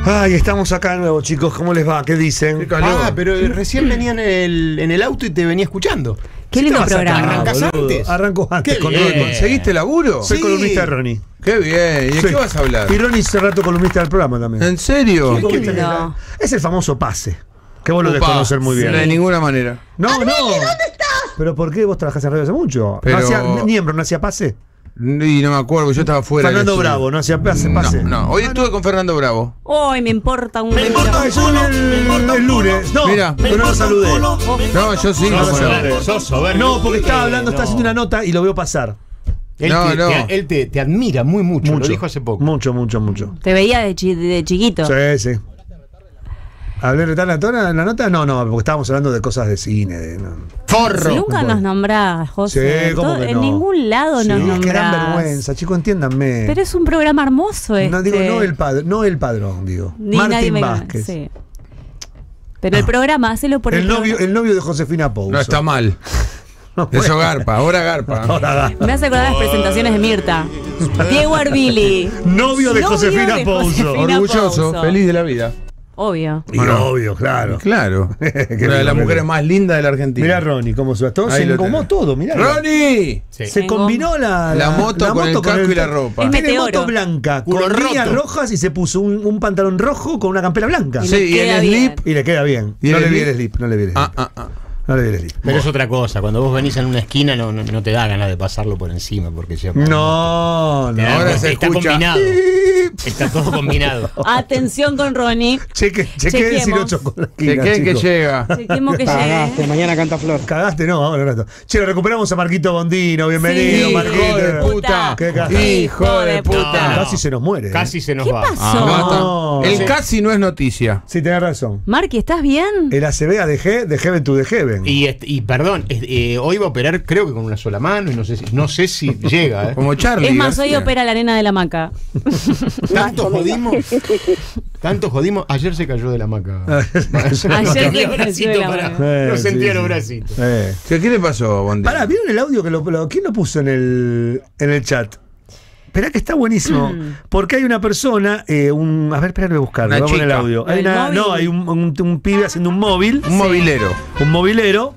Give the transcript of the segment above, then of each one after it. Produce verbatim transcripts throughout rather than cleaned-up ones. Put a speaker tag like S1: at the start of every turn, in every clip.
S1: Ay, estamos acá de nuevo, chicos. ¿Cómo les va? ¿Qué dicen?
S2: Qué ah, pero recién venía en el, en el auto y te venía escuchando.
S3: Qué lindo programa.
S2: ¿Arrancás antes?
S1: Arranco antes.
S2: Qué
S1: con
S2: bien.
S1: Ronnie.
S4: ¿Conseguiste laburo?
S1: Soy
S2: Sí.
S1: columnista de Ronnie.
S4: Qué bien. ¿Y de
S1: Sí.
S4: qué vas a hablar?
S1: Y Ronnie hace rato columnista del programa también.
S4: ¿En serio?
S3: Qué lindo.
S1: Es el famoso pase. Que vos lo
S4: Upa,
S1: desconocer muy bien.
S4: De ninguna manera.
S1: No, no. ¿Dónde estás? ¿Pero por qué vos trabajás en radio hace mucho?
S4: Pero-
S1: ¿No hacía, miembro, no hacía pase?
S4: Y no me acuerdo, yo estaba fuera. del
S1: Fernando
S4: estudio.
S1: Bravo, no hacía pase,
S4: No,
S1: pase.
S4: no. Hoy estuve con Fernando Bravo.
S3: Hoy me importa un
S1: Ah, yo el, el lunes. No,
S4: Mira.
S1: pero no lo saludé.
S4: No, yo sí.
S1: No,
S4: no,
S1: no,
S4: no.
S1: no.
S2: Sos soberbio.
S1: No, porque estaba hablando,
S2: No.
S1: está haciendo una nota y lo veo pasar.
S2: Él,
S4: No,
S2: te,
S4: no.
S2: te- él te, te admira muy mucho,
S1: Mucho.
S2: lo dijo hace poco.
S1: Mucho, mucho, mucho.
S3: Te veía de, chi- de chiquito.
S1: Sí, sí. ¿Hablé de la nota? ¿En la nota? No, no, porque estábamos hablando de cosas de cine. De, no.
S2: ¡Forro!
S3: Nunca nos nombrás, José.
S1: Sí, ¿cómo
S3: Todo-
S1: que
S3: En
S1: no?
S3: ningún lado
S1: Sí,
S3: nos
S1: qué
S3: nombrás.
S1: gran vergüenza, chicos, entiéndanme.
S3: Pero es un programa hermoso este.
S1: No digo, no el padre, no el padrón, digo.
S3: Ni nadie
S1: Martín
S3: me
S1: Vázquez.
S3: sí. Pero el programa, hacelo por el,
S1: El novio,
S3: programa.
S1: el novio de Josefina Pouso.
S4: No, está mal. Eso garpa, ahora garpa.
S1: Ahora da.
S3: Me hace acordar las presentaciones de Mirta. Diego Arbili.
S1: Novio de
S3: Novio
S1: Josefina
S3: de
S1: Pouso.
S3: Josefina
S4: Orgulloso,
S3: Pouso.
S4: feliz de la vida.
S3: Obvio.
S1: Y
S4: Bueno.
S1: obvio, claro.
S4: Claro.
S1: Qué
S4: Una de
S1: lindo,
S4: las mujeres
S1: qué
S4: más lindas de la Argentina.
S1: Mirá Ronnie, cómo se todo,
S4: Ahí
S1: se
S4: lo
S1: engomó
S4: tenés.
S1: todo, mirá.
S4: ¡Ronnie!
S2: Sí.
S1: Se
S3: Engom-
S1: combinó la,
S4: La moto con el casco y la ropa.
S3: Es
S1: Tiene
S3: meteoro.
S1: moto blanca,
S2: Culo
S1: con líneas
S2: roto.
S1: rojas y se puso un, un pantalón rojo con una campera blanca.
S3: Y
S4: Sí,
S3: le
S4: y
S3: queda
S4: el
S3: bien.
S4: slip.
S1: Y le queda bien.
S4: ¿Y
S1: no
S4: el
S1: le vi
S4: slip?
S1: el slip, no le vi el slip.
S4: Ah, ah, ah.
S1: No le vi el slip.
S2: Pero es otra cosa, cuando vos venís en una esquina no, no, no te da ganas de pasarlo por encima, porque ya
S1: No,
S2: Te
S1: no.
S2: da-
S4: ahora se
S2: está
S4: escucha.
S2: combinado. Está todo combinado.
S3: Atención con Ronnie.
S1: Cheque, cheque de
S3: Chequemos.
S1: Sirocho con la
S4: ¿De
S1: esquina,
S4: qué que
S1: chicos.
S4: llega?
S3: Chequemos que
S5: Cagaste,
S3: llegue.
S5: mañana canta Flor.
S1: Cagaste, no, ahora rato. Che, lo recuperamos a Marquito Bondino, bienvenido,
S3: Sí.
S1: Marquito.
S4: Hijo de puta.
S1: Qué ca-
S4: Hijo de puta.
S2: No.
S1: Casi se nos muere. ¿eh?
S2: Casi se nos
S3: ¿Qué
S2: va.
S3: pasó?
S4: Ah, basta.
S1: No.
S4: El
S1: Sí.
S4: casi no es noticia.
S1: Sí, tenés razón.
S3: Marqui, ¿estás bien?
S1: El A C B A de G, de Heaven to the Heaven.
S2: Y, est- y perdón, es- eh, hoy va a operar creo que con una sola mano y no sé si, no sé si llega. ¿eh?
S4: Como Charlie.
S3: Es más, hoy
S4: García.
S3: opera la arena de la hamaca.
S2: Tanto jodimos. Tanto jodimos. Ayer se cayó de la hamaca.
S3: Ayer
S2: No
S3: se
S2: tenía
S3: cayó
S2: bracito
S3: de la
S2: para-
S3: hamaca.
S1: Eh,
S2: no
S1: sí,
S2: sentía
S1: sí.
S2: los bracitos.
S1: Eh.
S4: ¿Qué, qué le pasó, Bondi?
S1: Pará, ¿vieron el audio que lo, lo- ¿quién lo puso en el, en el chat? Esperá que está buenísimo. Porque hay una persona, eh, un, a ver, espera, voy a buscarlo.
S4: Una
S1: Vamos en el
S4: chica.
S1: audio. Hay
S3: ¿El
S1: una-
S3: móvil?
S1: no, hay un, un- un pibe haciendo un móvil.
S4: Un movilero.
S1: Un movilero.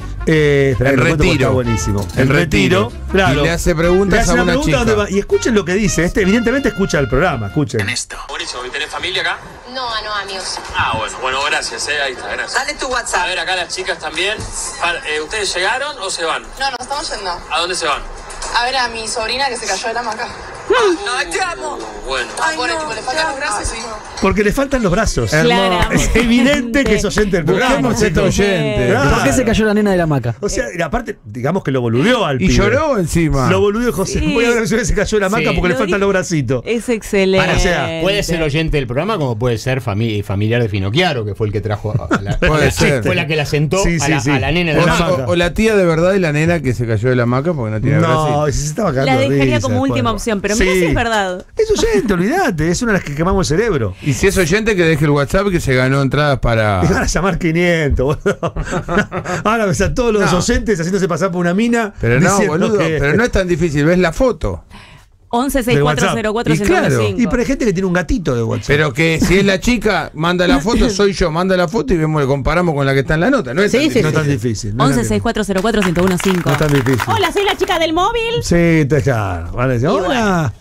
S1: Eh, esperá
S4: En
S1: que lo cuento porque
S4: retiro.
S1: Está buenísimo.
S4: En
S1: En retiro.
S4: retiro.
S1: Claro.
S4: Y le hace preguntas
S1: Le hace
S4: a
S1: una
S4: una
S1: pregunta
S4: chica.
S1: dónde va. Y escuchen lo que dice. Este evidentemente escucha el programa. Escuchen.
S6: Buenísimo, ¿y tenés familia acá?
S7: No, no, amigos.
S6: Ah, bueno, bueno, gracias, eh, ahí está, gracias.
S7: Dale tu
S6: A
S7: WhatsApp.
S6: ver, acá las chicas también. Para- eh, ¿Ustedes llegaron o se van?
S7: No, nos estamos yendo.
S6: ¿A dónde se van?
S7: A ver a mi sobrina que se cayó de la hamaca. ¡Ay, te amo!
S6: Uh, bueno.
S7: Ay, pobre, tipo, le faltan los brazos y...
S1: Porque le faltan los brazos.
S3: Claramente.
S1: Es evidente que es oyente del programa.
S4: Busquemos este
S1: chicos.
S4: oyente.
S1: Claro.
S5: ¿Por qué se cayó la nena de la hamaca?
S1: O sea, y aparte, digamos que lo boludeó al
S4: Y
S1: pibe.
S4: lloró encima.
S1: Lo boludeó José.
S3: Sí.
S1: Voy a ver si se cayó de la maca
S2: Sí.
S1: porque le
S3: Lo
S1: faltan
S3: di-
S1: los bracitos.
S3: Es excelente.
S2: Para,
S1: o sea,
S2: puede ser oyente del programa como puede ser fami- familiar de Finocchiaro, que fue el que trajo a, a la,
S4: Puede
S2: la-
S4: ser.
S2: fue la que la sentó
S1: Sí,
S2: a,
S1: sí,
S2: la,
S1: sí.
S2: a la nena de
S4: O,
S2: la
S1: la
S2: hamaca.
S1: maca.
S4: o- o la tía de verdad y la nena que se cayó de la hamaca porque no tiene
S1: No,
S4: brazo.
S1: si se estaba cagando
S3: La
S1: de
S3: dejaría
S1: risa
S3: como
S1: después.
S3: última opción, pero mira
S1: Sí.
S3: si es verdad.
S1: Es oyente, olvídate. Es una de las que quemamos el cerebro.
S4: Y si es oyente, que deje el WhatsApp que se ganó entradas para.
S1: Y van a llamar quinientos, boludo. Ahora, o sea, todos los
S4: No.
S1: oyentes haciéndose pasar por una mina.
S4: Pero no,
S1: diciendo
S4: boludo,
S1: que-
S4: pero no es tan difícil, ves la foto.
S3: once seis cuatro cero cuatro
S4: Y
S3: uno cero
S4: claro,
S3: cinco.
S1: Y pero hay gente que tiene un gatito de WhatsApp.
S4: Pero que si es la chica, manda la foto, soy yo, manda la foto y vemos, comparamos con la que está en la nota. No es tan
S3: Sí, sí,
S1: no es
S4: difícil.
S1: tan difícil. No es
S3: once
S1: tan
S3: seis cuatro cero cuatro uno cero cinco.
S1: No es tan difícil.
S3: Hola, soy la chica del móvil.
S1: Sí, te claro. Vale, hola.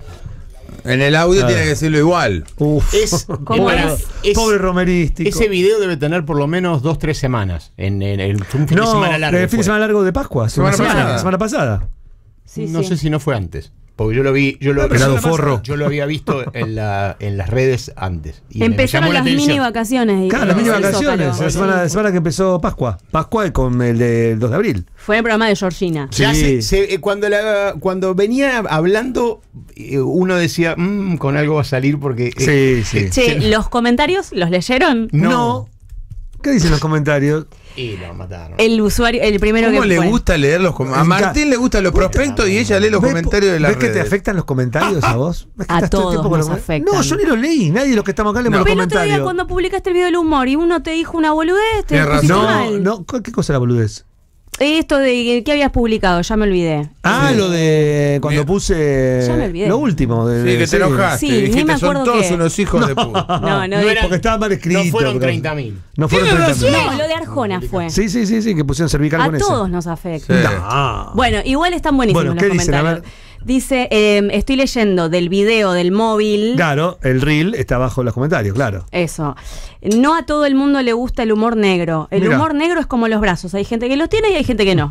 S4: En el audio
S1: Ah.
S4: tiene que decirlo igual.
S1: Uf.
S2: Es,
S3: ¿Cómo
S2: para-
S3: es?
S2: es-
S1: Pobre romerístico.
S2: ese video debe tener por lo menos dos, tres semanas. En, en el, fue un fin de
S1: no,
S2: semana largo.
S1: el fin de
S2: fue.
S1: semana largo de Pascua.
S4: Semana
S1: Semana,
S4: pasada.
S1: semana pasada.
S3: Sí,
S2: no
S3: sí.
S2: sé si no fue antes. Porque yo lo vi, yo lo,
S1: Pelado
S2: yo-
S1: forro.
S2: yo lo había visto en, la, en las redes antes. Y me
S3: Empezaron
S2: llamó la
S3: las
S2: atención.
S3: mini vacaciones. y-
S1: Claro, las
S3: y
S1: mini
S3: el
S1: vacaciones.
S3: Zócalo.
S1: La semana, la semana que empezó Pascua. Pascua con el del dos de abril.
S3: Fue el programa de Georgina.
S2: Ya
S1: Sí.
S2: se- se- eh, cuando, la, cuando venía hablando, eh, uno decía, "Mm, con algo va a salir porque... eh,
S1: Sí, sí.
S2: eh,
S3: Che,
S2: se-
S3: ¿los comentarios los leyeron?
S2: no.
S1: ¿Qué dicen los comentarios?
S2: Y lo mataron.
S3: El usuario, el primero
S4: ¿Cómo
S3: que
S4: le
S3: fue.
S4: gusta leer los comentarios? A Martín le gustan los prospectos y ella lee los
S1: ¿Ves-
S4: comentarios de las
S1: ¿Ves que te
S4: redes.
S1: afectan los comentarios a vos? ¿Ves que
S3: A
S1: estás todo el
S3: todos
S1: tiempo con
S3: nos
S1: los comentarios?
S3: afectan.
S1: No, yo ni los leí. Nadie de los que estamos acá leemos
S4: No.
S1: los
S3: Pero el otro día
S1: comentarios.
S3: cuando publicaste el video del humor y uno te dijo una boludez, te
S4: Tienes razón.
S3: pusiste
S1: No,
S3: mal.
S1: no, ¿qué cosa es la boludez?
S3: Esto de ¿qué habías publicado? Ya me olvidé.
S1: Ah, lo de cuando
S4: Bien.
S1: puse
S3: Ya me olvidé.
S1: lo último. De,
S4: Sí, que te enojaste.
S3: Sí,
S4: dijiste,
S3: ni me
S4: son
S3: acuerdo
S4: todos
S3: qué.
S4: unos hijos de puta.
S3: No, no,
S2: No
S3: dije-
S2: era-
S1: Porque estaba mal escrito.
S2: No fueron
S1: porque-
S2: treinta mil.
S1: No fueron
S4: Tiene
S1: treinta mil.
S3: No, lo de Arjona fue.
S1: Sí, sí, sí, sí, que pusieron cervical
S3: A
S1: con ese.
S3: todos nos afecta.
S4: Sí.
S1: No.
S3: Bueno, igual están buenísimos
S1: Bueno,
S3: los
S1: ¿qué dicen? A
S3: comentarios.
S1: ver.
S3: Dice, eh, estoy leyendo del video del móvil.
S1: Claro, el reel está abajo en los comentarios, claro.
S3: Eso. No a todo el mundo le gusta el humor negro. El
S1: Mirá.
S3: humor negro es como los brazos. Hay gente que los tiene y hay gente que no.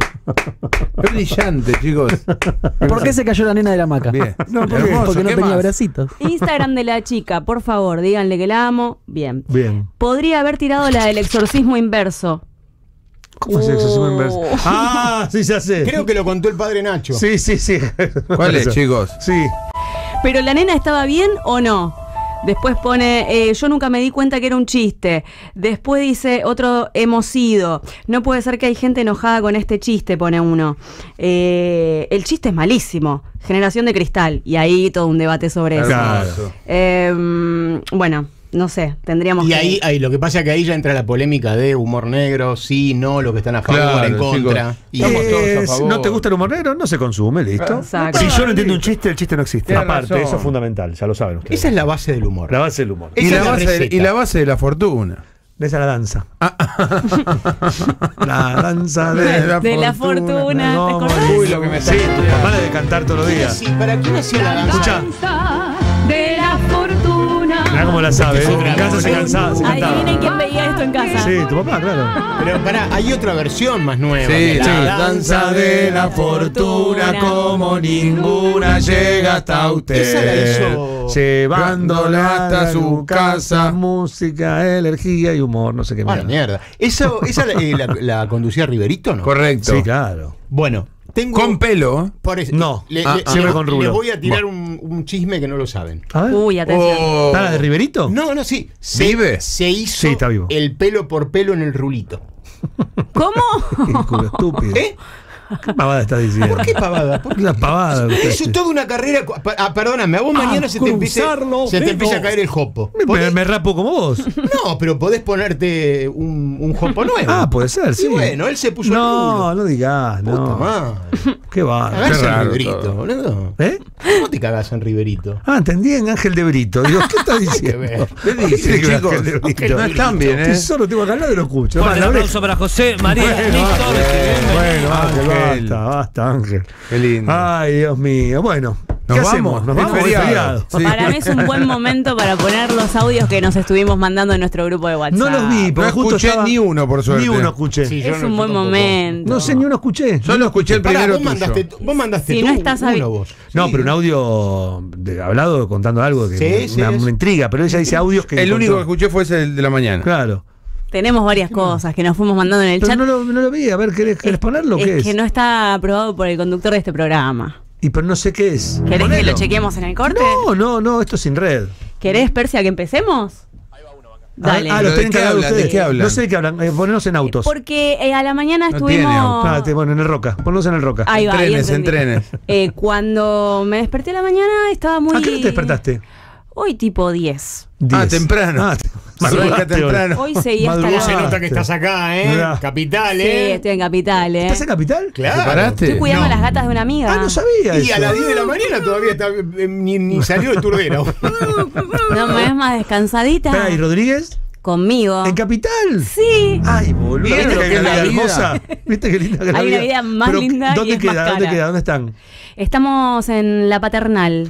S4: Es brillante, chicos.
S5: ¿Por qué se cayó la nena de la hamaca?
S4: Bien.
S1: No, ¿por qué?
S4: Hermoso,
S5: Porque no
S4: ¿qué
S5: tenía
S4: más?
S5: bracitos.
S3: Instagram de la chica, por favor, díganle que la amo. Bien.
S1: Bien.
S3: Podría haber tirado la del exorcismo inverso.
S1: ¿Cómo es el exorcismo
S3: Oh.
S1: inverso? Ah, sí, ya sé.
S2: Creo que lo contó el padre Nacho.
S1: Sí, sí, sí.
S4: ¿Cuál es,
S1: Eso.
S4: chicos?
S1: Sí.
S3: Pero la nena estaba bien o no. Después pone, eh, yo nunca me di cuenta que era un chiste. Después dice, otro, hemos ido. No puede ser que hay gente enojada con este chiste, pone uno. Eh, el chiste es malísimo. Generación de cristal. Y ahí todo un debate sobre eso.
S1: Claro.
S3: Eh, bueno, no sé, tendríamos
S2: Y
S3: que...
S2: ahí, ahí, lo que pasa es que ahí ya entra la polémica de humor negro, sí, no, los que están a favor,
S4: Claro,
S2: en contra.
S4: chicos.
S2: Y
S4: Estamos todos a
S1: Eh,
S4: favor.
S1: ¿No te gusta el humor negro? No se consume, listo.
S3: Exacto.
S1: Si yo no entiendo un chiste, el chiste no existe.
S4: Tienes
S1: Aparte,
S4: razón.
S1: eso es fundamental, ya lo saben ustedes.
S2: esa es la base del humor.
S1: la base del humor.
S2: Esa
S4: Y la,
S2: es la
S4: base de,
S2: receta.
S4: y la base de la fortuna.
S1: Esa es la danza.
S4: Ah.
S1: La danza de,
S4: De la
S3: de la
S4: fortuna.
S3: fortuna. ¿Te
S1: No,
S3: acordás?
S4: Uy, lo que me
S1: Sí, tu papá la de cantar todos los días.
S2: Sí, ¿para quién hacía la danza?
S1: Escucha,
S3: De la fortuna.
S1: mirá cómo la sabe. ¿eh? En casa se cansaba, se
S3: Adivinen
S1: cantaba.
S3: quién veía esto en casa.
S1: Sí, tu papá, claro.
S2: Pero pará, hay otra versión más nueva.
S4: Sí,
S2: que
S4: sí.
S2: la
S4: Danza de la fortuna como ninguna llega hasta usted.
S2: Esa la hizo-
S1: Llevándola
S4: hasta su casa.
S1: Música, energía y humor, no sé qué
S2: Ah, la
S1: mierda.
S2: mierda. Eso, ¿Esa eh, la, la conducía Riverito, no?
S4: Correcto.
S1: Sí, claro.
S2: Bueno, tengo...
S4: Con pelo. ¿eh?
S2: por eso-
S1: No.
S2: le-
S4: Ah,
S2: le-
S4: ah.
S1: Siempre
S2: le-
S1: con rulo.
S2: Les voy a tirar un, un chisme que no lo saben.
S1: A ver.
S3: Uy, atención.
S4: Oh.
S1: ¿Está la de Riverito?
S2: No, no, sí. Se,
S4: ¿Vive?
S2: Se hizo
S1: Sí, está vivo.
S2: el pelo por pelo en el rulito.
S3: ¿Cómo?
S1: Qué culo estúpido.
S2: ¿Eh?
S1: ¿Qué pavada estás diciendo?
S2: ¿Por qué pavada? ¿Por qué?
S1: La pavada.
S2: Eso es toda una carrera. cu- pa- Ah, perdóname, a vos mañana se te, empieza,
S1: cruzarlo,
S2: se te
S1: dedos.
S2: empieza a caer el jopo.
S1: Me,
S2: ¿Podés-
S1: me rapo como vos.
S2: No, pero podés ponerte un, un jopo nuevo.
S1: Ah, puede ser, sí.
S2: Y bueno, él se puso el
S1: No,
S2: rulo.
S1: no digas,
S2: Puta
S1: no.
S2: madre.
S1: Qué va.
S2: Cagás
S4: Qué
S2: en
S4: raro
S2: Riverito,
S4: todo.
S2: boludo.
S1: ¿Eh?
S2: ¿Cómo te cagás en Riverito?
S1: Ah, entendí en Ángel de Brito. Digo, ¿qué estás diciendo?
S2: ver.
S4: ¿Qué
S1: tiene
S4: dice,
S1: que ver
S4: chicos?
S1: Ángel de Brito?
S4: No están bien, ¿eh?
S1: Si solo tengo acá al lado y lo escucho.
S6: Fuerte
S1: Va,
S6: el
S1: la
S6: aplauso para José María
S1: Bueno,
S6: Víctor.
S1: Bueno, Ángel,
S4: Ángel.
S1: basta, basta, Ángel.
S4: Qué lindo.
S1: Ay, Dios mío. Bueno, ¿qué
S4: Nos
S1: hacemos?
S4: vamos.
S1: Nos
S4: Es
S1: vamos, es
S4: feriado.
S1: feriado.
S4: Sí.
S3: Para mí es un buen momento para poner los audios que nos estuvimos mandando en nuestro grupo de WhatsApp.
S1: No los vi,
S4: No
S1: porque justo
S4: escuché
S1: estaba-
S4: ni uno, por suerte.
S1: Ni uno escuché.
S2: Sí, yo
S3: Es
S2: no-
S3: un
S2: yo
S3: buen
S2: tampoco.
S3: momento.
S1: No sé, ni uno escuché.
S4: Yo lo escuché el
S2: Pará,
S4: primero
S2: vos
S4: tuyo.
S2: mandaste, vos mandaste
S3: Si
S2: tú
S3: no estás
S2: uno
S3: ahí-
S2: vos.
S1: No,
S2: Sí.
S1: pero un audio de, hablado contando algo que
S2: Sí, sí,
S1: una,
S2: es.
S1: una intriga, pero ella dice audios que
S4: El único que
S1: encontró.
S4: escuché fue ese de la mañana.
S1: Claro.
S3: Tenemos varias cosas que nos fuimos mandando en el
S1: Pero
S3: chat.
S1: no lo, no lo vi, a ver, ¿querés, querés ponerlo? ¿Qué
S3: es
S1: es?
S3: que no está aprobado por el conductor de este programa.
S1: Y pero no sé qué es.
S3: ¿Querés que
S1: Ponelo.
S3: lo chequemos en el corte?
S1: No, no, no, esto es sin red.
S3: ¿Querés, Persia, que empecemos? Dale.
S1: Ah,
S4: ¿Pero
S1: lo
S4: de
S1: tienen
S4: qué
S1: que hablar
S4: hablan?
S1: ustedes.
S4: ¿De qué hablan?
S1: No sé de qué hablan. Eh, ponernos en autos.
S3: Porque eh, a la mañana
S4: No tiene
S3: estuvimos...
S1: Ah, te- bueno, en el Roca. Ponnos en el Roca.
S3: Ahí va, ahí
S4: Trenes, en
S3: entendí.
S4: trenes.
S3: Eh, cuando me desperté a la mañana estaba muy...
S1: ¿A qué hora te despertaste?
S3: Hoy tipo diez.
S4: Ah,
S1: Diez.
S4: temprano.
S1: Ah, te-
S4: Arranca
S1: madrugaste hoy.
S4: temprano.
S3: Hoy seguí hasta
S1: Madrugaste.
S3: la...
S2: Se nota que estás acá, ¿eh?
S1: Mirá.
S2: Capital,
S3: Sí,
S2: ¿eh?
S3: estoy en Capital, ¿eh?
S1: ¿Estás en Capital?
S2: Claro.
S4: ¿Te paraste?
S3: Estoy cuidando
S2: No.
S3: a las gatas de una amiga.
S1: Ah, no sabía
S2: Y
S1: eso.
S2: a las diez de la mañana todavía está, eh, ni, ni salió de turdera.
S3: No me ves más descansadita.
S1: Espera, ¿y Rodríguez?
S3: Conmigo.
S1: ¿En Capital?
S3: Sí.
S1: Ay, boludo.
S4: ¿Vieron
S1: ¿Viste
S4: lo
S1: qué
S4: que es la
S1: vida
S4: vida?
S1: hermosa? ¿Viste qué linda que es la
S3: Hay una vida más
S1: Pero,
S3: linda y
S1: ¿Dónde
S3: es
S1: queda?
S3: más
S1: ¿Dónde
S3: cara.
S1: queda? ¿Dónde están?
S3: Estamos en La Paternal.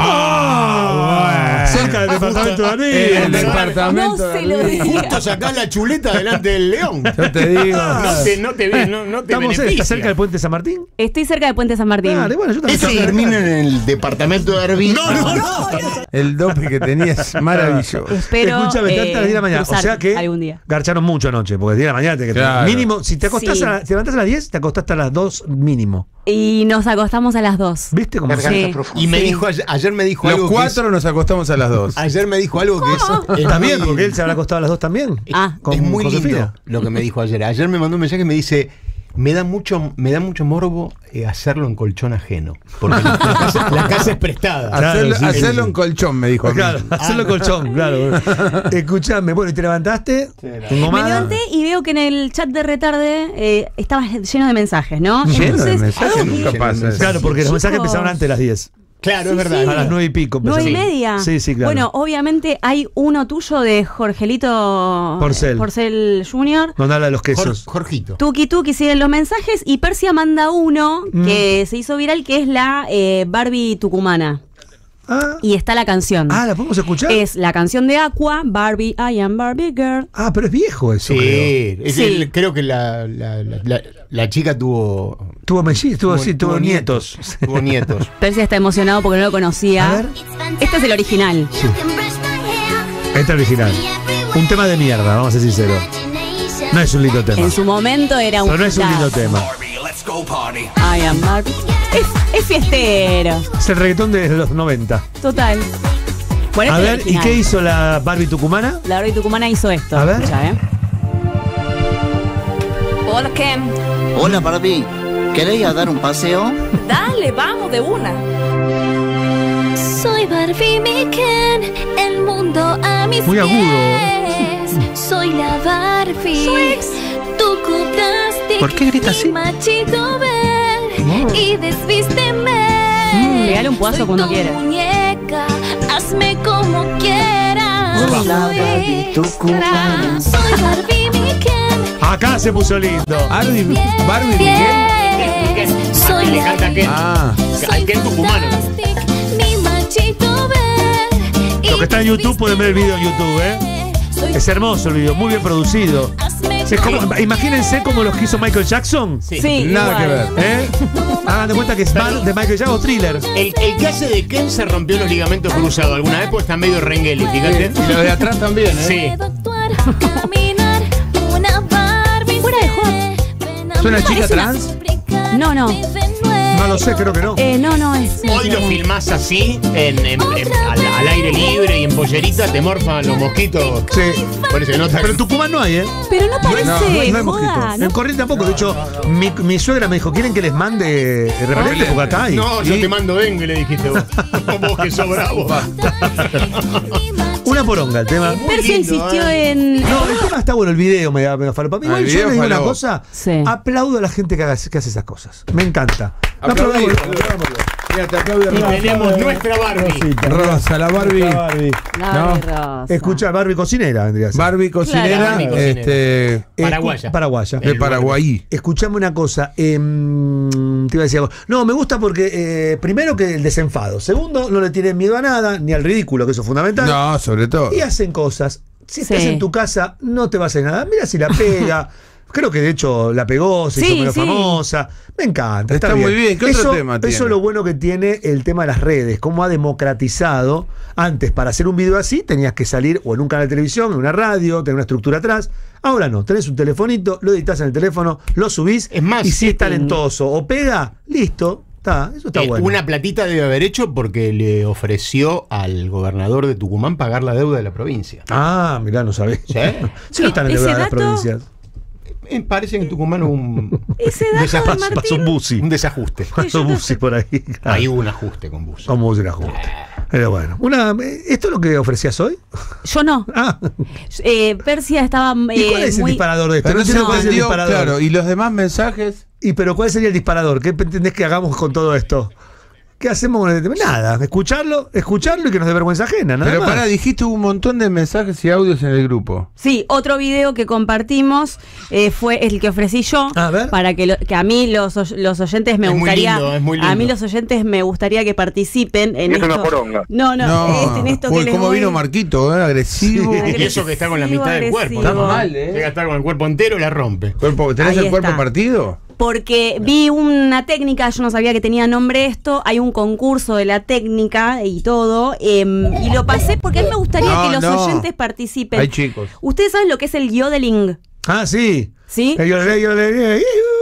S1: Ah, cerca del departamento de
S4: El
S1: Daniel.
S4: departamento.
S3: No se
S4: de
S3: lo
S4: Luis.
S3: diga.
S2: Justo sacás la chuleta delante del león.
S4: Yo te digo.
S2: No te, no te, ve- no, no te
S1: Estamos,
S2: beneficia.
S1: ¿está cerca del puente San Martín?
S3: Estoy cerca de Puente San Martín.
S1: Dale, bueno, yo también
S2: Eso
S1: estoy cerca.
S2: termina en el departamento de Arvin. No, no, no.
S4: El dope que tenía es maravilloso.
S3: Espero
S1: Escúchame,
S3: eh,
S1: trata de las diez de la mañana. O
S3: cruzar
S1: sea que
S3: algún día.
S1: garcharon mucho anoche, porque diez de la mañana te que
S4: Claro.
S1: mínimo, si te acostás
S3: Sí.
S1: a la- te levantás a las diez, te acostaste a las dos mínimo.
S3: Y nos acostamos a las dos.
S1: ¿Viste cómo
S3: Sí.
S2: Y me
S3: Sí.
S2: dijo ayer, ayer me dijo
S4: Los
S2: algo que
S4: cuatro nos acostamos a las dos.
S2: es, ayer me dijo algo que es, es
S1: También,
S2: muy-
S1: porque él se habrá acostado a las dos también.
S3: Ah.
S1: Con
S2: es muy
S1: Josefina.
S2: lindo lo que me dijo ayer. Ayer me mandó un mensaje y me dice, Me da mucho, me da mucho morbo eh, hacerlo en colchón ajeno. Porque la, la, casa, la casa es prestada.
S1: Claro,
S4: hacerlo
S1: sí,
S4: hacerlo
S1: sí.
S4: en colchón, me dijo. a mí.
S1: Claro, hacerlo en colchón, claro. Escuchame, bueno, ¿y te levantaste?
S3: Me levanté y veo que en el chat de Retarde eh, estaba lleno de mensajes, ¿no?
S4: Lleno de
S3: Entonces,
S4: mensajes,
S3: ah,
S4: nunca pasa eso.
S1: Claro, porque los mensajes
S3: Chicos.
S1: empezaron antes de las diez.
S2: Claro,
S3: Sí,
S2: es verdad.
S3: sí.
S1: A las nueve y pico
S3: ¿Nueve y
S1: empezaron.
S3: media?
S1: Sí, sí, claro.
S3: Bueno, obviamente hay uno tuyo de Jorgelito
S1: Porcel.
S3: Porcel junior
S1: Donde habla de los
S2: Jor-
S1: quesos.
S2: Jorgito.
S3: Tuki Tuki siguen los mensajes y Persia manda uno
S1: Mm.
S3: que se hizo viral, que es la eh, Barbie tucumana.
S1: Ah,
S3: Y está la canción.
S1: ah, ¿la podemos escuchar?
S3: Es la canción de Aqua, Barbie, I am Barbie Girl.
S1: Ah, pero es viejo eso,
S2: Sí,
S1: creo.
S2: es
S3: Sí.
S2: el- creo que la, la, la, la- la chica tuvo.
S1: Tuvo mellizos, tuvo, sí, tuvo nietos.
S2: Tuvo nietos.
S3: Persia está emocionado porque no lo conocía.
S1: A ver.
S3: Este es el original.
S1: Este es original. Un tema de mierda, vamos a ser sinceros. No es un lindo tema.
S3: En su momento era un
S1: Pero no es un
S3: hitazo.
S1: lindo tema.
S3: I am Barbie. Es, es fiestero.
S1: Es el reggaetón de los noventa.
S3: Total. Bueno,
S1: A
S3: este es
S1: ver,
S3: el
S1: ¿y
S3: original.
S1: qué hizo la Barbie tucumana?
S3: La Barbie tucumana hizo esto.
S1: A ver.
S3: Escucha, ¿eh?
S8: Hola, Ken.
S9: Hola Barbie, ¿queréis dar un paseo?
S8: Dale, vamos de una.
S10: Soy Barbie, mi Ken, el mundo a mis
S1: Muy agudo.
S10: pies. Soy la Barbie, tu plástico.
S9: ¿Por qué grita así?
S10: Machito ven
S1: No.
S10: y desvísteme.
S3: Mm, regale un puazo
S10: Soy
S3: cuando
S10: tu
S3: quiera.
S10: muñeca, hazme como quieras.
S9: Hola,
S10: Soy
S9: Barbie, tu cubana.
S10: Soy Barbie, mi Ken.
S1: Acá se puso lindo.
S4: Barbie, Barbie Miguel.
S10: Pies. Soy
S2: Le
S10: la
S2: canta a Ken.
S4: Ah,
S2: Al Ken tucumano.
S10: plastic, mi machito ven.
S1: Los que están en YouTube pueden ver el video en YouTube, ¿eh? Es hermoso el video, muy bien producido. Es como, imagínense como los que hizo Michael Jackson.
S2: Sí.
S3: Sí,
S4: nada que
S3: igual.
S4: ver.
S1: ¿Eh? Hagan de cuenta que es Bar de Michael Jackson o Thriller.
S2: El, el que hace de Ken se rompió los ligamentos cruzados alguna vez, pues está medio renguele, fíjate.
S4: Y los de atrás también, ¿eh?
S2: Sí.
S10: Caminar, una Barbie.
S3: Fuera de joda.
S4: ¿Es una chica
S3: Es una-
S4: trans?
S3: No, no.
S1: No lo sé, creo que no.
S3: Eh, no, no es.
S2: Hoy lo filmás así, en, en- en- al, al aire libre y en pollerita, te morfan los mosquitos.
S1: Sí.
S2: Por eso nota.
S1: Pero en Tucumán no hay, ¿eh?
S3: Pero no parece.
S1: No, no hay
S3: joda,
S1: mosquitos.
S3: ¿no?
S1: En Corrientes tampoco. De hecho, mi, mi suegra me dijo, ¿quieren que les mande repelente? Porque acá hay.
S2: No, yo
S1: Y
S2: te mando dengue, le dijiste vos. Vos que sos bravo.
S1: Una poronga el tema.
S3: Persia
S2: lindo,
S3: insistió
S2: ¿eh?
S3: en.
S1: No, el tema está bueno, el video me da me da falopa. Igual
S4: el
S1: yo
S4: video
S1: les digo una
S4: falopa.
S1: cosa,
S3: Sí.
S1: aplaudo a la gente que, haga, que hace esas cosas. Me encanta. Lo
S4: Aplaudimos,
S1: aplaudimos.
S4: aplaudimos. Mira, te aplaude
S2: Y
S4: Rosa.
S2: tenemos nuestra Barbie.
S4: Rosa, la Barbie.
S3: La
S4: No.
S3: Barbie rosa.
S1: Escucha, Barbie cocinera vendría a ser.
S4: Barbie cocinera,
S2: Barbie cocinera.
S4: este,
S1: Escu-
S2: Paraguaya.
S1: Paraguaya.
S4: de Paraguay.
S1: Escuchame una cosa, em, te iba a decir algo. No, me gusta porque, eh, primero que el desenfado. Segundo, no le tienen miedo a nada, ni al ridículo, que eso es fundamental.
S4: No, sobre todo.
S1: Y hacen cosas. Si estás
S3: Sí.
S1: en tu casa, no te va a hacer nada. Mira si la pega. Creo que de hecho la pegó, se
S3: Sí,
S1: hizo medio
S3: sí.
S1: famosa. Me encanta. Está,
S4: Está muy bien. ¿Qué otro
S1: eso,
S4: tema tiene?
S1: Eso es lo bueno que tiene el tema de las redes. Cómo ha democratizado. Antes, para hacer un video así, tenías que salir o en un canal de televisión, en una radio, tener una estructura atrás. Ahora no. Tenés un telefonito, lo editas en el teléfono, lo subís.
S2: Es más,
S1: y si es
S2: este-
S1: talentoso o pega, listo. Está, eso está
S2: Eh,
S1: bueno.
S2: Una platita debe haber hecho porque le ofreció al gobernador de Tucumán pagar la deuda de la provincia.
S1: Ah, mirá, no sabés.
S2: ¿Sí?
S1: Sí, no están en
S3: ¿Ese
S1: deuda las
S3: dato?
S1: provincias.
S2: Eh, parece que en Tucumán hubo un,
S3: Ese dato de
S2: desajuste,
S1: Pasó un
S3: Martín.
S1: busi.
S2: un desajuste.
S1: Pasó un busi por ahí. claro.
S2: Ahí hubo un ajuste con Bus.
S1: Como un ajuste. Pero bueno, una, ¿esto es lo que ofrecías hoy?
S3: Yo no.
S1: Ah,
S3: Eh, Persia estaba.
S1: ¿y
S3: eh,
S1: cuál es el
S3: muy-
S1: disparador de esto?
S4: Pero
S1: No
S4: no se
S1: entiendo cuál es el
S4: entendió,
S1: disparador.
S4: claro. Y los demás mensajes.
S1: ¿Y pero cuál sería el disparador? ¿Qué pretendés que hagamos con todo esto? ¿Qué hacemos con el tema? Nada, escucharlo, escucharlo y que nos dé vergüenza ajena, nada
S4: Pero
S1: más.
S4: pará, dijiste un montón de mensajes y audios en el grupo.
S3: Sí, otro video que compartimos eh, fue el que ofrecí yo.
S1: A ver.
S3: Para que, lo- que a mí los, oy- los oyentes me
S2: Es muy
S3: gustaría.
S2: lindo, es muy
S3: A mí
S2: lindo.
S3: los oyentes me gustaría que participen en
S11: Es
S3: esto.
S11: una poronga.
S3: No, no, este, en esto
S4: Uy,
S3: que les
S4: cómo
S3: voy-
S4: vino Marquito, ¿eh? Agresivo.
S3: Sí.
S2: Y eso que está con la mitad del cuerpo.
S3: Agresivo.
S2: ¿no?
S4: Está mal, ¿eh?
S2: Llega a estar con el cuerpo entero, la rompe.
S4: Cuerpo- ¿Tenés
S3: Ahí
S4: el cuerpo
S3: está.
S4: partido?
S3: Porque vi una técnica, yo no sabía que tenía nombre esto, hay un concurso de la técnica y todo, em, y lo pasé porque a mí me gustaría
S4: No,
S3: que los
S4: no.
S3: oyentes participen.
S4: Hay chicos.
S3: ¿Ustedes saben lo que es el yodeling?
S1: Ah, sí.
S3: ¿Sí?
S1: Eh, yo le- yo le-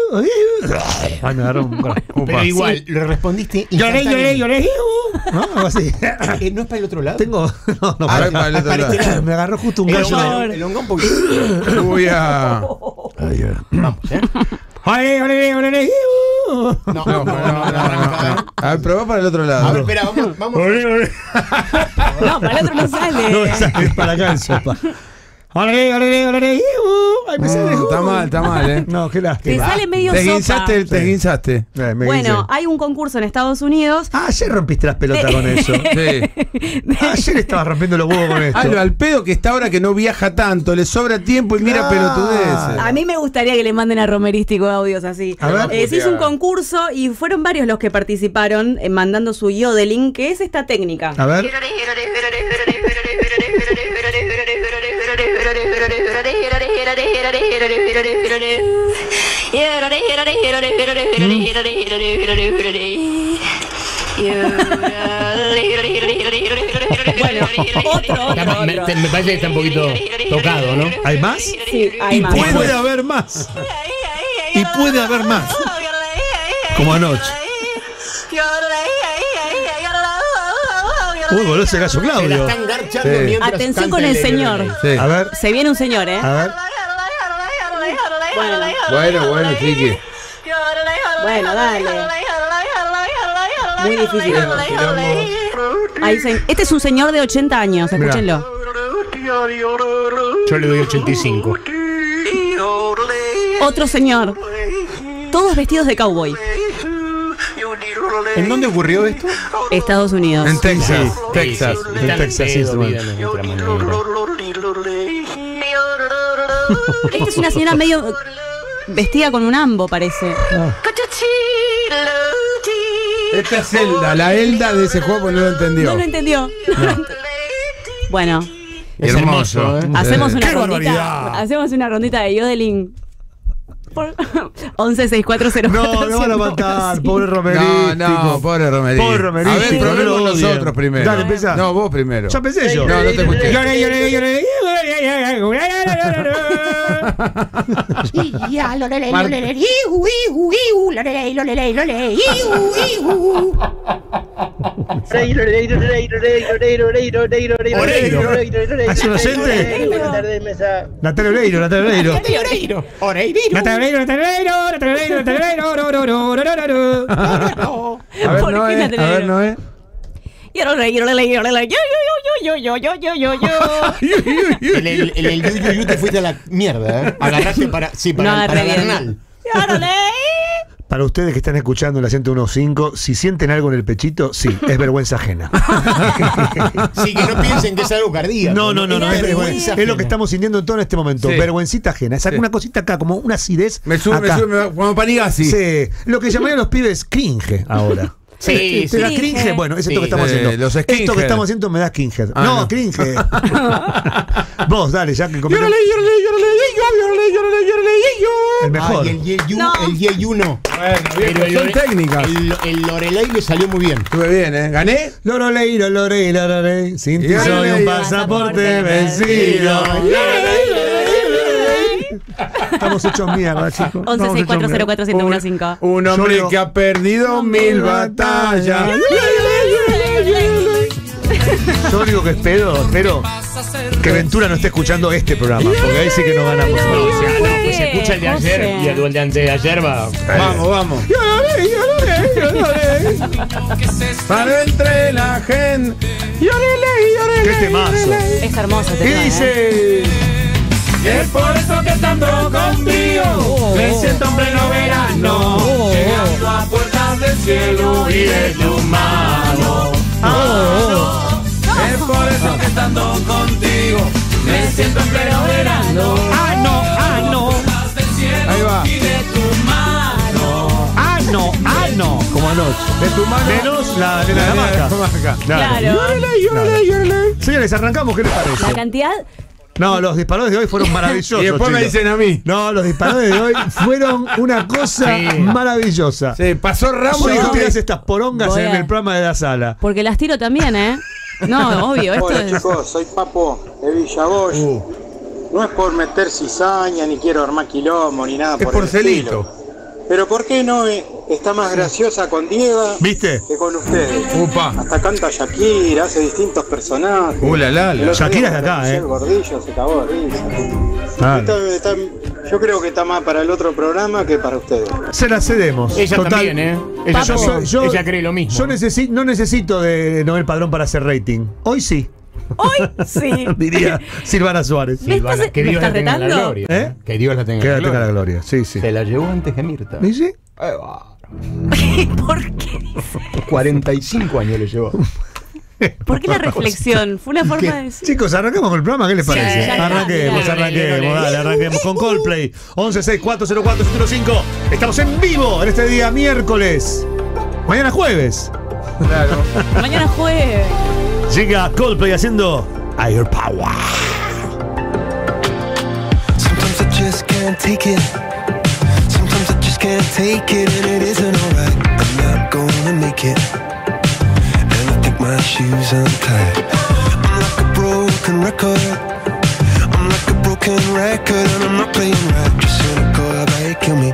S1: Ay, me agarró un corazón.
S2: Pero igual, le respondiste.
S1: Lloré, lloré, lloré. ¿No? Algo así.
S2: Eh, ¿No es para el otro lado?
S1: Tengo. No, no,
S4: Ah,
S1: para-
S4: para el otro
S2: para
S4: lado.
S2: este lado.
S1: me agarró justo un
S2: El
S1: gallo.
S2: hongón, el hongón, porque.
S4: Voy a.
S1: Ay, eh.
S2: Vamos, ¿eh?
S1: Ole, ole, ole, ole,
S2: No,
S4: No, no, no, no, no. A ver, probá para el otro lado.
S2: A ver, espera, vamos. vamos.
S1: ole, ole.
S3: No, para el otro no sale.
S1: No, sale para acá el sopa. Ole, ole, ole, ole, Ay, me sale.
S4: No, está mal, está mal, ¿eh?
S1: No, qué
S3: Te
S1: lástima.
S3: sale medio
S4: Te
S3: sopa.
S4: guinzaste, te guinzaste.
S1: Eh, me
S3: Bueno,
S1: dice.
S3: hay un concurso en Estados Unidos.
S1: Ah, ayer rompiste las pelotas con eso.
S4: Sí.
S1: Ayer estabas rompiendo los huevos con esto.
S4: Ah, lo al pedo que está ahora que no viaja tanto, le sobra tiempo y mira
S1: Claro.
S4: pelotudeces.
S3: A mí me gustaría que le manden a Romerístico audios así.
S1: A ver.
S3: Eh, se hizo un concurso y fueron varios los que participaron eh, mandando su yodeling, que es esta técnica.
S1: A ver.
S3: Bueno, otro, otro,
S2: Está- me,
S3: otro.
S2: me parece que está un poquito tocado, ¿no?
S1: ¿Hay más?
S3: Sí, hay
S1: Y
S3: más.
S1: puede haber más. Y puede haber más. Como anoche. Uy, voló ese gallo
S2: Se la
S1: Claudio.
S2: están garchando
S4: Sí.
S2: mientras
S3: Atención
S2: canta
S3: con el
S2: el
S3: señor.
S4: Sí.
S1: A ver,
S3: Se viene un señor, ¿eh?
S1: a ver.
S3: Bueno,
S4: Bueno, bueno, Chiqui.
S3: bueno, dale. Muy difícil. Ahí se- Este es un señor de ochenta años, escúchenlo.
S2: Yo le doy ochenta y cinco.
S3: Otro señor. Todos vestidos de cowboy.
S2: ¿En dónde ocurrió esto?
S3: Estados Unidos.
S4: En Texas,
S2: Sí,
S4: Texas.
S2: sí, sí.
S1: En
S2: Están
S1: Texas
S2: pedo,
S1: Instruments.
S2: viven en otra manera.
S3: Esta es una señora medio vestida con un ambo, parece.
S4: Esta es Elda, la Elda de ese juego porque no lo entendió.
S3: No lo entendió. Bueno,
S2: Es hermoso, ¿eh?
S3: hacemos una
S1: ¡Qué
S3: rondita.
S1: barbaridad!
S3: Hacemos una rondita de yodeling. Por once sesenta y cuatro cero cuatro.
S1: No, no van a matar, pobre
S4: No,
S1: Romerístico.
S4: no, pobre Romerístico.
S1: Pobre Romerístico,
S4: A ver,
S1: no lo
S4: probemos
S1: odien.
S4: nosotros primero.
S1: Dale, empezá.
S4: No, vos primero.
S1: Ya pensé yo.
S4: No, no te escuché.
S1: Lloré, lloré, lloré. ¿Hace un oyente? Natalia Oreiro, Natalia Oreiro.
S2: Oreiro. Oreiro.
S1: Natalia Oreiro, Natalia Oreiro, Natalia Oreiro, Natalia Oreiro, ro, ro, ro, ro, ro, ro.
S4: A ver,
S3: ¿Por qué
S4: Noé,
S3: no
S4: a
S3: te
S4: ver,
S3: leo?
S4: Noé.
S3: Yo, yo, yo, yo, yo, yo, yo, yo, yo, yo.
S2: En el, en el yu, yu, yu te fuiste a la mierda, ¿eh? Agarraste para. Sí, para,
S3: No,
S2: para
S3: agarré bien.
S2: Bernal.
S1: Para ustedes que están escuchando la ciento uno punto cinco, si sienten algo en el pechito, sí, es vergüenza ajena.
S2: Sí, que no piensen que es algo cardíaco.
S1: No, no, no, no, es,
S2: vergüenza
S1: es lo que
S2: ajena.
S1: estamos sintiendo en todo este momento.
S4: Sí.
S1: Vergüencita ajena. Es
S4: Sí.
S1: una cosita acá, como una acidez.
S4: Me sube, me
S1: acá.
S4: sube, me va- como Panigasi.
S1: Sí, lo que llamarían los pibes cringe ahora.
S2: Sí,
S1: ¿Te da
S3: sí.
S1: cringe? Bueno, es esto
S2: Sí.
S1: que estamos
S4: Eh,
S1: haciendo.
S4: los
S1: Esto
S4: skinhead.
S1: que estamos haciendo me da cringe.
S4: Ah,
S1: no,
S4: no.
S1: cringe. Vos, dale, ya que comentó.
S4: Llórale, llórale, llórale, llórale, llórale, llórale,
S1: El
S2: Ah,
S1: mejor.
S2: y el Yeyu,
S3: No.
S2: el Yeyu no.
S4: Bueno, bien,
S2: Pero el
S4: son
S2: Lore-
S4: técnicas.
S2: El, el Lorelei le salió muy bien.
S4: Estuve bien, ¿eh? ¿Gané?
S1: Lorolei, lorolei, lorolei. Sin ti
S4: Y
S1: soy
S4: lorolei,
S1: un pasaporte vencido. Estamos hechos mierda, chicos.
S3: once
S1: Estamos
S3: seis
S1: hechos
S3: cuatro cero
S1: mierda.
S3: cuatro siete uno cinco.
S4: Un hombre
S1: Yo-
S4: que ha perdido mil batallas.
S1: Yo lo único que espero, espero que Ventura no esté escuchando este programa, porque ahí sí que no ganamos.
S2: No, o sea, no,
S3: ¿Por
S2: pues se
S3: qué,
S2: escucha el de ayer
S3: José?
S2: y el de antes de ayer va.
S4: Vamos, vamos. Para entre la gente.
S1: ¡Qué temazo!
S3: Es hermoso este
S1: ¿Qué
S3: tema, ¿eh?
S1: dice?
S4: Es por eso que estando contigo me siento en pleno verano, llegando a puertas del cielo y de tu mano. Es por eso que estando contigo me siento en pleno verano.
S1: ¡Ah, no! ¡Ah, no!
S4: Ahí va.
S1: ¡Ah, no! ¡Ah, no! Como anoche.
S4: De tu mano.
S1: Menos la de la hamaca.
S3: Claro.
S1: Señores, arrancamos, ¿qué les
S3: La
S1: parece?
S3: cantidad.
S1: No, los disparos de hoy fueron maravillosos.
S4: Y después me
S1: chicos.
S4: dicen a mí.
S1: No, los disparos de hoy fueron una cosa
S2: Sí.
S1: maravillosa.
S4: Sí, pasó Ramos
S1: ¿Cómo
S4: y
S1: dijo
S4: dijo
S1: tiras estas porongas
S3: Voy
S1: en
S3: a-
S1: el programa de la sala?
S3: Porque las tiro también, ¿eh? No, obvio. Esto
S11: Hola
S3: es.
S11: chicos, soy Papo de Villaboy. No es por meter cizaña, ni quiero armar quilombo, ni nada
S4: Es
S11: por
S4: por
S11: el
S4: celito.
S11: estilo. Pero ¿por qué no eh, está más graciosa con Diego
S1: ¿Viste?
S11: que con ustedes?
S4: Upa.
S11: Hasta canta Shakira, hace distintos personajes.
S4: Uh, la, la, la.
S11: El otro
S1: Shakira
S11: día
S1: es de acá,
S11: cuando
S1: ¿eh?
S11: El gordillo se cagó de risa.
S1: Ah,
S11: Está, está Yo creo que está más para el otro programa que para ustedes.
S1: Se la cedemos.
S2: Ella
S1: Total.
S2: también, ¿eh? Ella,
S1: Yo
S2: también.
S1: soy- yo-
S2: Ella cree lo mismo.
S1: Yo necesi- no necesito de Noel Padrón para hacer rating. Hoy sí,
S3: Hoy sí.
S1: diría Silvana Suárez.
S3: ¿Me
S2: Silvana,
S3: estás-
S2: que
S3: me
S2: Dios la
S3: estás
S2: tenga en la
S3: retando?
S2: gloria.
S1: ¿Eh?
S2: Que Dios la tenga
S1: Que
S2: en la
S1: tenga la
S2: gloria.
S1: gloria, sí, sí.
S2: Se la llevó antes que Mirta.
S1: ¿Y sí?
S2: Eh, bárbaro.
S3: ¿Por qué dice?
S2: cuarenta y cinco años le llevó.
S3: ¿Por qué la reflexión? Fue una forma de decir.
S1: Chicos, arrancamos con el programa, ¿qué les
S3: Sí,
S1: parece?
S3: ya está,
S1: arranquemos,
S3: ya.
S1: arranquemos, dale, arranquemos con Coldplay. once seis cuatro cero cuatro siete uno cinco. Estamos en vivo en este día miércoles. Mañana jueves.
S2: Claro.
S3: Mañana jueves.
S1: Llega Coldplay haciendo Higher Power.
S12: Sometimes I just can't take it. Sometimes I just can't take it, and it isn't alright. I'm not gonna make it. And I think my shoes untied. I'm like a broken record. I'm like a broken record, and I'm not playing right. Just cynical, I kill me.